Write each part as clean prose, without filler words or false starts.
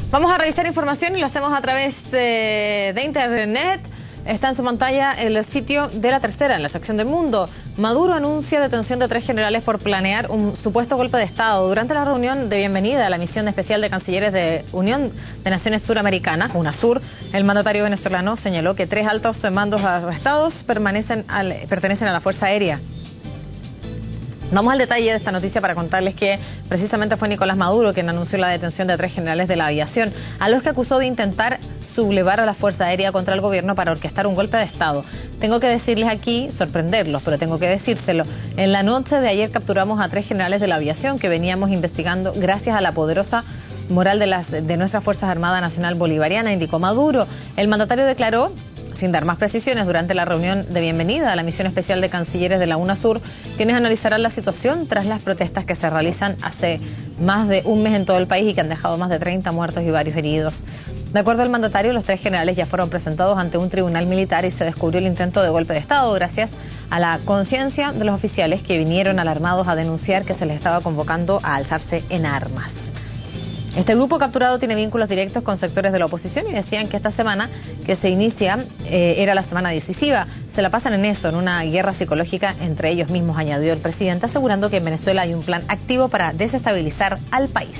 Vamos a revisar información y lo hacemos a través de internet. Está en su pantalla el sitio de La Tercera, en la sección de Mundo. Maduro anuncia detención de 3 generales por planear un supuesto golpe de Estado. Durante la reunión de bienvenida a la misión especial de cancilleres de Unión de Naciones Suramericanas, UNASUR, el mandatario venezolano señaló que 3 altos mandos arrestados pertenecen a la Fuerza Aérea. Vamos al detalle de esta noticia para contarles que precisamente fue Nicolás Maduro quien anunció la detención de 3 generales de la aviación, a los que acusó de intentar sublevar a la Fuerza Aérea contra el gobierno para orquestar un golpe de Estado. Tengo que decirles aquí, sorprenderlos, pero tengo que decírselo. En la noche de ayer capturamos a 3 generales de la aviación que veníamos investigando gracias a la poderosa moral de nuestras Fuerzas Armadas Nacional Bolivariana, indicó Maduro. El mandatario declaró, sin dar más precisiones, durante la reunión de bienvenida a la misión especial de cancilleres de la UNASUR, quienes analizarán la situación tras las protestas que se realizan hace más de un mes en todo el país y que han dejado más de 30 muertos y varios heridos. De acuerdo al mandatario, los 3 generales ya fueron presentados ante un tribunal militar y se descubrió el intento de golpe de Estado gracias a la conciencia de los oficiales que vinieron alarmados a denunciar que se les estaba convocando a alzarse en armas. Este grupo capturado tiene vínculos directos con sectores de la oposición y decían que esta semana que se inicia era la semana decisiva. Se la pasan en eso, en una guerra psicológica entre ellos mismos, añadió el presidente, asegurando que en Venezuela hay un plan activo para desestabilizar al país.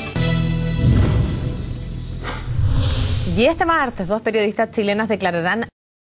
Y este martes, 2 periodistas chilenas declararán